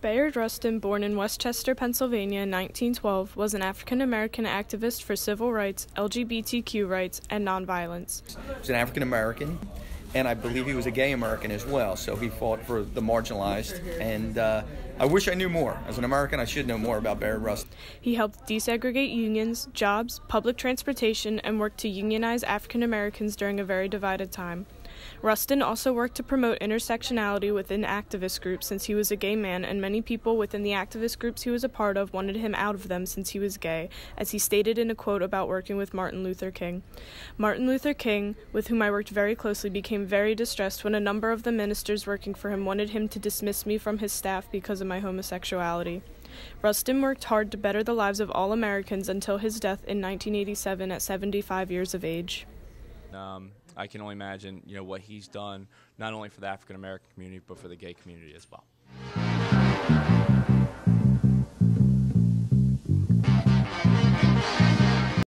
Bayard Rustin, born in Westchester, Pennsylvania in 1912, was an African-American activist for civil rights, LGBTQ rights, and nonviolence. He was an African-American, and I believe he was a gay American as well, so he fought for the marginalized, and I wish I knew more. As an American, I should know more about Bayard Rustin. He helped desegregate unions, jobs, public transportation, and worked to unionize African-Americans during a very divided time. Rustin also worked to promote intersectionality within activist groups since he was a gay man, and many people within the activist groups he was a part of wanted him out of them since he was gay, as he stated in a quote about working with Martin Luther King. Martin Luther King, with whom I worked very closely, became very distressed when a number of the ministers working for him wanted him to dismiss me from his staff because of my homosexuality. Rustin worked hard to better the lives of all Americans until his death in 1987 at 75 years of age. I can only imagine, what he's done, not only for the African American community, but for the gay community as well.